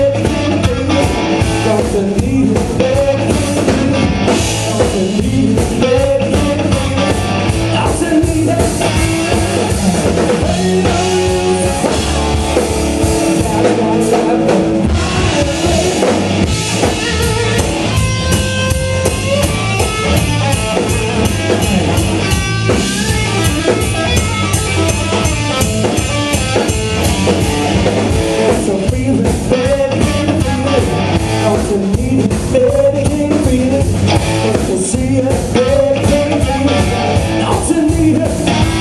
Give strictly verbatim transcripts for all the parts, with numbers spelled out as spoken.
baby, can you feel it? Don't you need it, baby, can you feel it? Don't you need it, baby, can you feel it? Don't you need it? Hey, don't use it. Gotta, gotta, gotta. So feel it, baby, can you feel it? Don't you need it, baby, can you feel it? Don't you see it, baby, can you feel it? Don't you need it?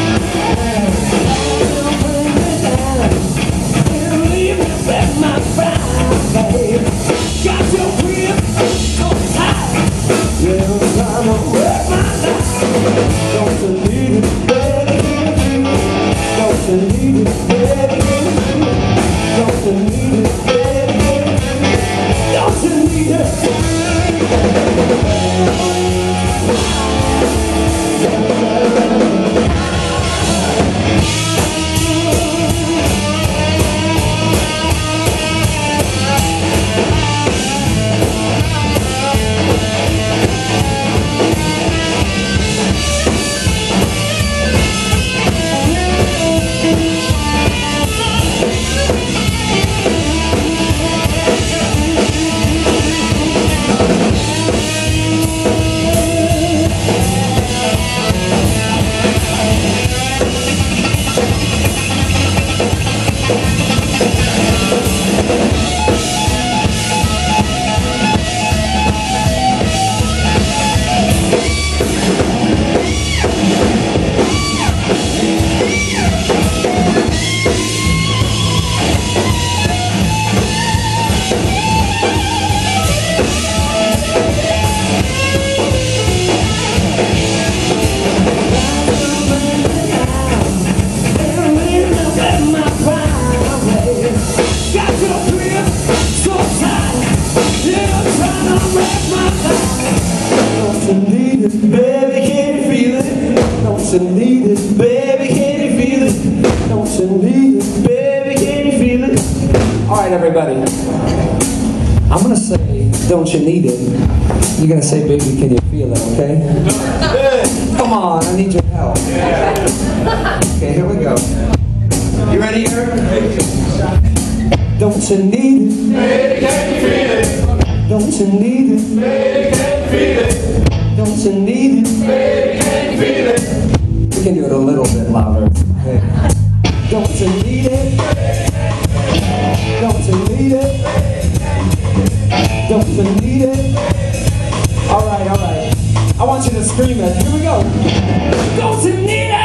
Don't bring me down. Can't leave me back my fire, babe. Got your grip so tight. Yeah, I'm trying to work my life. Don't you need it, baby, can you feel it? Don't you need it, baby, can you feel it? Don't you need it, baby? Don't you need it? Don't you need it, baby, can you feel it? Don't you need it, baby, can you feel it? Don't you need it, baby, can you feel it? Alright, everybody. I'm gonna say, don't you need it? You're gonna say, baby, can you feel it, okay? Come on, I need your help. Okay, here we go. You ready, Eric? Don't you need it? Baby, can you feel it? Don't you need it? Baby, can you feel it? Don't you need it? Baby, can you feel it? We can do it a little bit louder. Okay. Don't you need it? Don't you need it? Don't you need it? Alright, alright. I want you to scream it. Here we go. Don't you need it?